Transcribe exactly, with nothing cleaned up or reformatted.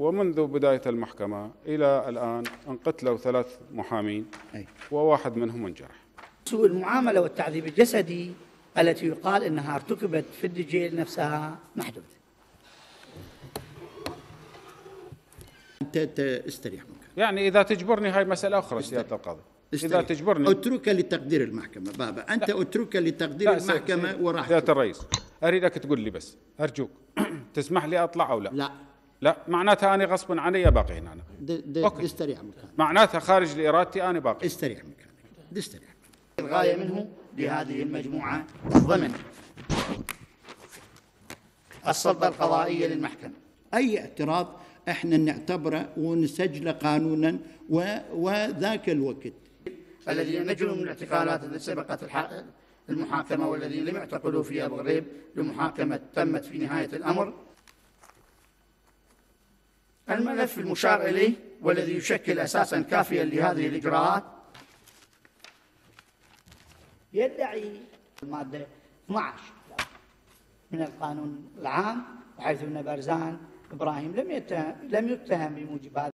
ومنذ بداية المحكمة إلى الآن انقتلوا ثلاث محامين وواحد منهم منجرح. سوء المعاملة والتعذيب الجسدي التي يقال أنها ارتكبت في الدجيل نفسها محدود. أنت استريح منك. يعني إذا تجبرني هاي مسألة أخرى سيادة القاضي. إذا تجبرني أترك لتقدير المحكمة بابا، أنت لا. أترك لتقدير لا المحكمة وراح. سيادة الرئيس أريدك تقول لي بس أرجوك تسمح لي أطلع أو لا؟ لا لا معناتها أنا غصبا عني باقي هنا. استريح مكانك. معناتها خارج لإرادتي أنا باقي. استريح مكانك. استريح. الغاية منه لهذه المجموعة ضمن السلطة القضائية للمحكمة. أي اعتراض احنا نعتبره ونسجله قانونا وذاك الوقت. الذين نجوا من الاعتقالات التي سبقت المحاكمة والذين لم يعتقلوا في أبو غريب لمحاكمة تمت في نهاية الأمر. الملف المشار إليه والذي يشكل أساسا كافيا لهذه الإجراءات يدعي المادة اثني عشر من القانون العام، حيث أن بارزان إبراهيم لم يتهم لم يتهم بموجب هذه